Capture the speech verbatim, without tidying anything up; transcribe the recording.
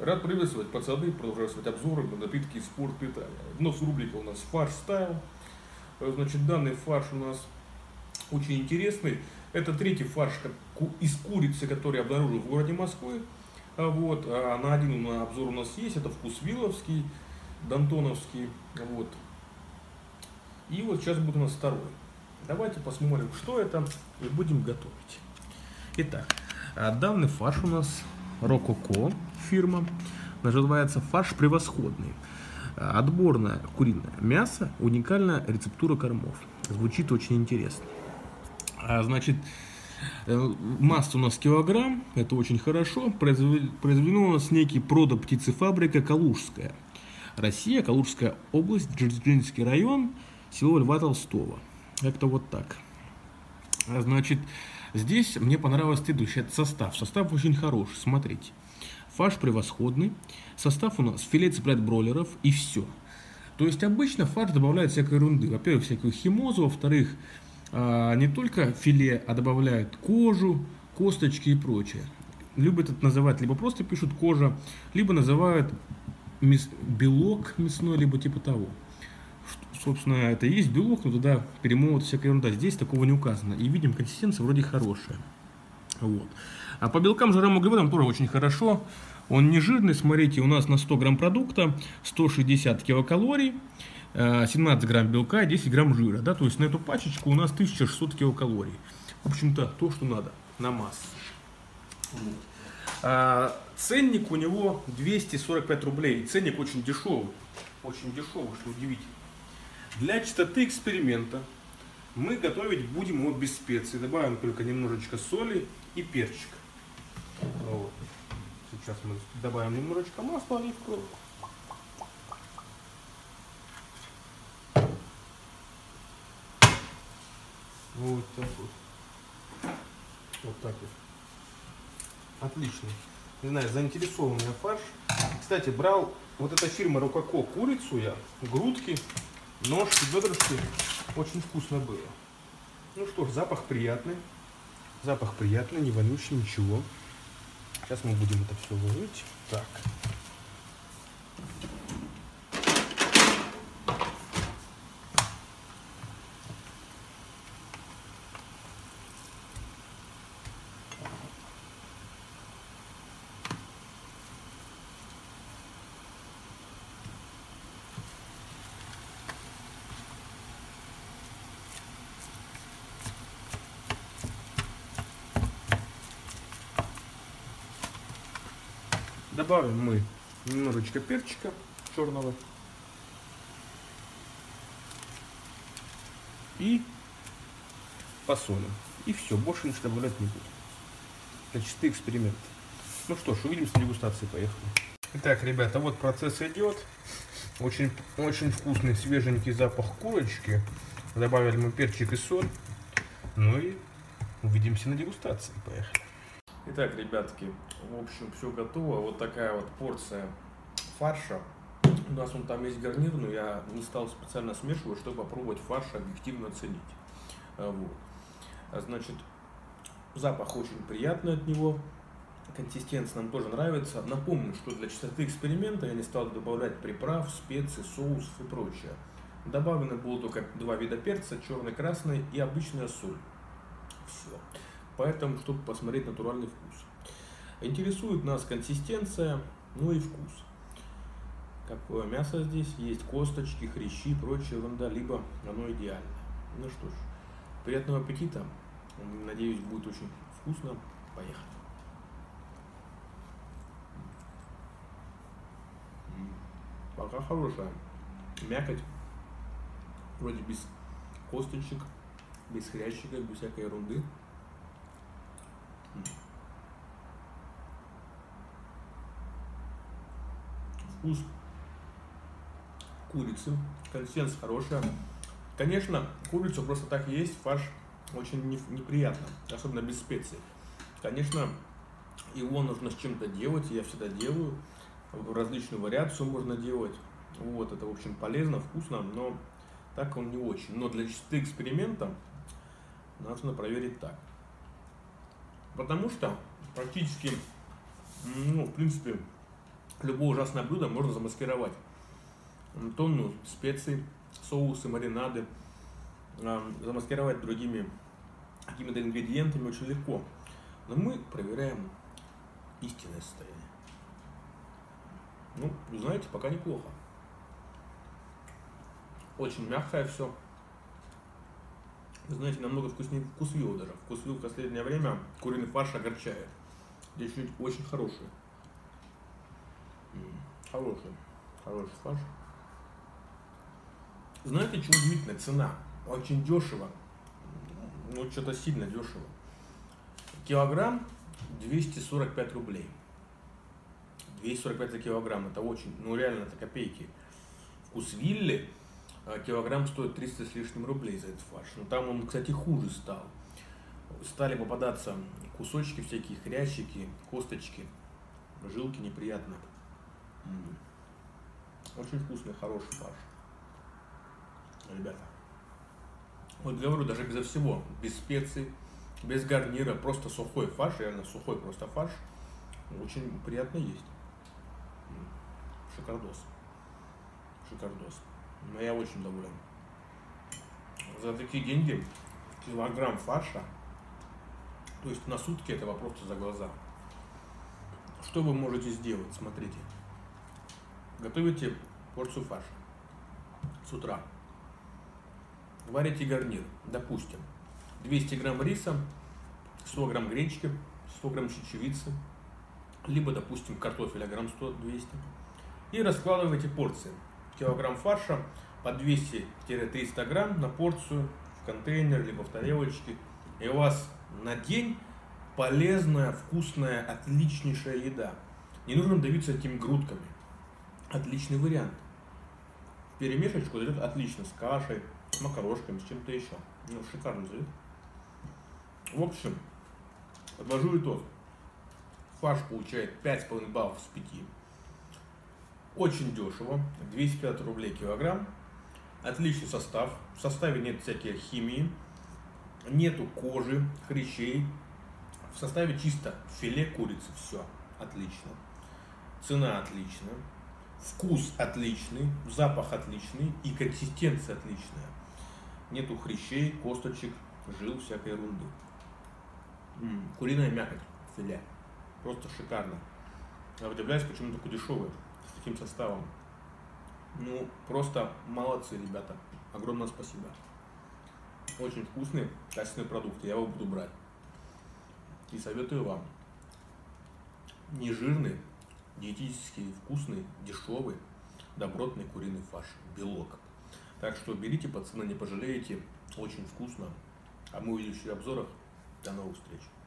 Рад приветствовать пацаны, продолжать обзоры на напитки и спорт питания. Вновь рубрика у нас фарш стайл. Значит, данный фарш у нас очень интересный. Это третий фарш из курицы, который я обнаружил в городе Москвы. Вот. А на один обзор у нас есть. Это вкусвилловский, дантоновский. Вот. И вот сейчас будет у нас второй. Давайте посмотрим, что это, и будем готовить. Итак, данный фарш у нас Рококо фирма. Называется фарш превосходный. Отборное куриное мясо, уникальная рецептура кормов. Звучит очень интересно. Значит, масса у нас килограмм, это очень хорошо. Произведено у нас некий продо-птицефабрика Калужская. Россия, Калужская область, Дзержинский район, село Льва Толстого. Как-то вот так. Значит, здесь мне понравился следующий это состав. Состав очень хороший, смотрите. Фарш превосходный. Состав у нас филе цыплят бройлеров и все. То есть обычно фарш добавляют всякой ерунды. Во-первых, всякую химозу. Во-вторых, не только филе, а добавляют кожу, косточки и прочее. Любят это называть, либо просто пишут кожа, либо называют мяс... белок мясной, либо типа того. Собственно, это и есть белок, но туда перемолот всякая ерунда. Здесь такого не указано. И видим, консистенция вроде хорошая. Вот. А по белкам, жирам, углеводам тоже очень хорошо. Он не жирный, смотрите, у нас на сто грамм продукта сто шестьдесят килокалорий, семнадцать грамм белка и десять грамм жира. Да? То есть на эту пачечку у нас тысяча шестьсот килокалорий. В общем-то, то, что надо на массу. Вот. А ценник у него двести сорок пять рублей. Ценник очень дешевый. Очень дешевый, что удивительно. Для чистоты эксперимента мы готовить будем его без специй. Добавим только немножечко соли и перчика. Вот. Сейчас мы добавим немножечко масла оливкового. Вот так вот. Вот так вот. Отлично. Не знаю, заинтересован меня фарш. Кстати, брал вот эта фирма Рококо курицу я, грудки, ножки, бедрышки. Очень вкусно было. Ну что ж, запах приятный. Запах приятный, не вонючий, ничего. Сейчас мы будем это все ложить. Так. Добавим мы немножечко перчика черного и посолим. И все, больше ничего добавлять не буду. Это чистый эксперимент. Ну что ж, увидимся на дегустации, поехали. Итак, ребята, вот процесс идет. Очень, очень вкусный свеженький запах курочки. Добавили мы перчик и соль. Ну и увидимся на дегустации, поехали. Итак, ребятки, в общем, все готово. Вот такая вот порция фарша. У нас он там есть гарнир, но я не стал специально смешивать, чтобы попробовать фарш объективно оценить. Вот. Значит, запах очень приятный от него. Консистенция нам тоже нравится. Напомню, что для чистоты эксперимента я не стал добавлять приправ, специй, соусов и прочее. Добавлено было только два вида перца, черный, красный и обычная соль. Все. Поэтому, чтобы посмотреть натуральный вкус. Интересует нас консистенция, ну и вкус. Какое мясо здесь? Есть косточки, хрящи, прочая ерунда, либо оно идеально. Ну что ж, приятного аппетита. Надеюсь, будет очень вкусно. Поехали. Пока хорошая. Мякоть. Вроде без косточек, без хрящика, без всякой ерунды. Вкус курицы, консистенция хорошая. Конечно, курицу просто так есть, фарш очень неприятно, особенно без специй. Конечно, его нужно с чем-то делать, я всегда делаю, различную вариацию можно делать. Вот, это, в общем, полезно, вкусно, но так он не очень. Но для чистоты эксперимента нужно проверить так. Потому что практически, ну, в принципе, Любое ужасное блюдо можно замаскировать. Тонну специй, соусы, маринады. Замаскировать другими какими-то ингредиентами очень легко. Но мы проверяем истинное состояние. Ну, знаете, пока неплохо. Очень мягкое все. Вы знаете, намного вкуснее вкусвилла даже. Вкусвилл в последнее время куриный фарш огорчает. Здесь очень хороший. Хороший. Хороший фарш. Знаете, что удивительно? Цена. Очень дешево. Ну, что-то сильно дешево. Килограмм двести сорок пять рублей. двести сорок пять за килограмм. Это очень, ну реально, это копейки. Вкусвилле килограмм стоит триста с лишним рублей за этот фарш. Но там он, кстати, хуже стал. Стали попадаться кусочки всякие, хрящики, косточки, жилки неприятно. Очень вкусный, хороший фарш. Ребята. Вот говорю, даже безо всего, без специй, без гарнира, просто сухой фарш, реально сухой просто фарш. Очень приятно есть. Шикардос. Шикардос. Но я очень доволен. За такие деньги килограмм фарша, то есть на сутки этого просто за глаза. Что вы можете сделать? Смотрите. Готовите порцию фарша с утра. Варите гарнир. Допустим, двести грамм риса, сто грамм гречки, сто грамм чечевицы, либо, допустим, картофеля грамм сто-двести. И раскладывайте порции. Килограмм фарша по двести-триста грамм на порцию в контейнер, либо в тарелочке. И у вас на день полезная, вкусная, отличнейшая еда. Не нужно давиться этими грудками. Отличный вариант. Перемешечку дает отлично с кашей, с макарошками, с чем-то еще. Ну, шикарно зайдет. В общем, подвожу итог. Фарш получает пять с половиной баллов с пяти. Очень дешево, двести пятьдесят рублей килограмм. Отличный состав. В составе нет всякой химии, нету кожи, хрящей. В составе чисто филе курицы. Все отлично. Цена отличная. Вкус отличный, запах отличный и консистенция отличная. Нету хрящей, косточек, жил, всякой ерунды. М-м, куриная мякоть, филе. Просто шикарно. Я удивляюсь, почему такой дешевый, с таким составом. Ну, просто молодцы, ребята. Огромное спасибо. Очень вкусный, качественный продукт. Я его буду брать. И советую вам. Не жирный, диетический, вкусный, дешевый, добротный куриный фарш. Белок. Так что берите, пацаны, не пожалеете. Очень вкусно. А мы увидимся в обзорах. До новых встреч.